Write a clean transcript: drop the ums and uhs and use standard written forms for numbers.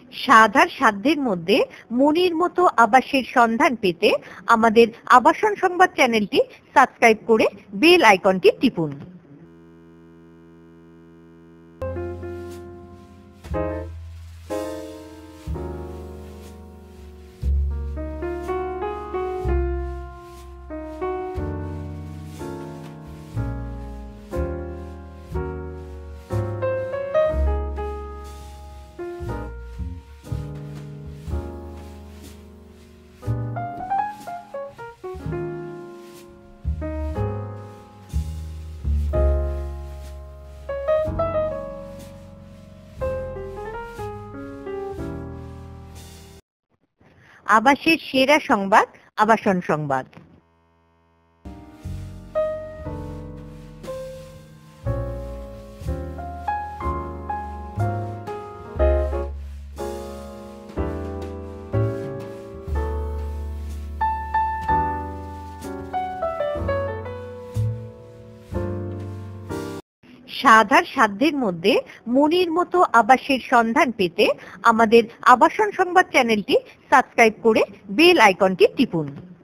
স্বাদ আর সাধ্যের মধ্যে মনির মতো আবাসের সন্ধান পেতে আমাদের আবাসন সংবাদ চ্যানেলটি সাবস্ক্রাইব করে বেল আইকনটি টিপুন। আবাসের সেরা সংবাদ, আবাসন সংবাদ। স্বাদ আর সাধ্যের মধ্যে মনির মতো আবাসের সন্ধান পেতে আমাদের আবাসন সংবাদ চ্যানেলটি সাবস্ক্রাইব করে বেল আইকনটি টিপুন।